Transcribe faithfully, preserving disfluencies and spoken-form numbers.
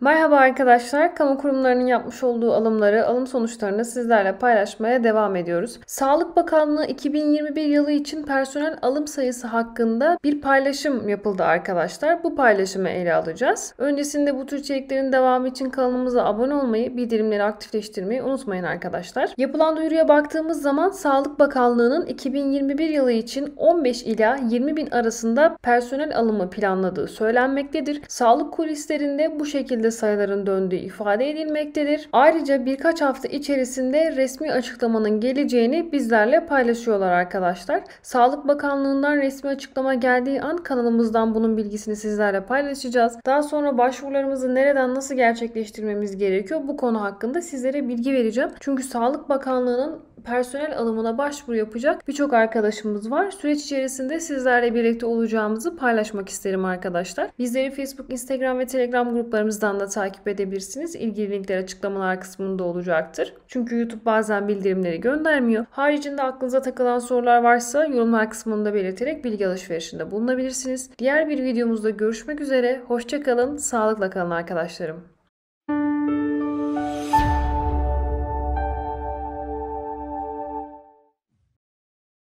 Merhaba arkadaşlar, kamu kurumlarının yapmış olduğu alımları, alım sonuçlarını sizlerle paylaşmaya devam ediyoruz. Sağlık Bakanlığı iki bin yirmi bir yılı için personel alım sayısı hakkında bir paylaşım yapıldı arkadaşlar. Bu paylaşımı ele alacağız. Öncesinde bu tür içeriklerin devamı için kanalımıza abone olmayı, bildirimleri aktifleştirmeyi unutmayın arkadaşlar. Yapılan duyuruya baktığımız zaman Sağlık Bakanlığı'nın iki bin yirmi bir yılı için on beş ila yirmi bin arasında personel alımı planladığı söylenmektedir. Sağlık kulislerinde bu şekilde sayıların döndüğü ifade edilmektedir. Ayrıca birkaç hafta içerisinde resmi açıklamanın geleceğini bizlerle paylaşıyorlar arkadaşlar. Sağlık Bakanlığı'ndan resmi açıklama geldiği an kanalımızdan bunun bilgisini sizlerle paylaşacağız. Daha sonra başvurularımızı nereden nasıl gerçekleştirmemiz gerekiyor bu konu hakkında sizlere bilgi vereceğim. Çünkü Sağlık Bakanlığı'nın personel alımına başvuru yapacak birçok arkadaşımız var. Süreç içerisinde sizlerle birlikte olacağımızı paylaşmak isterim arkadaşlar. Bizleri Facebook, Instagram ve Telegram gruplarımızdan da takip edebilirsiniz. İlgili linkler açıklamalar kısmında olacaktır. Çünkü YouTube bazen bildirimleri göndermiyor. Haricinde aklınıza takılan sorular varsa yorumlar kısmında belirterek bilgi alışverişinde bulunabilirsiniz. Diğer bir videomuzda görüşmek üzere. Hoşça kalın, sağlıkla kalın arkadaşlarım.